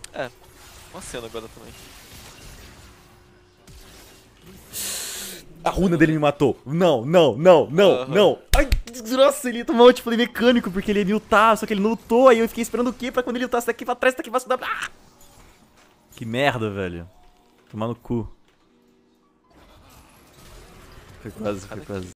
É, uma cena agora também. A runa dele me matou. Não, não, não, não, Aham. não. Ai, nossa, ele tomou um outplay mecânico porque ele ia me ultar, só que ele não ultou. Aí eu fiquei esperando o quê? Pra quando ele ultasse daqui pra trás, daqui pra cima. Ah! Que merda, velho. Tomar no cu. Foi quase, foi quase.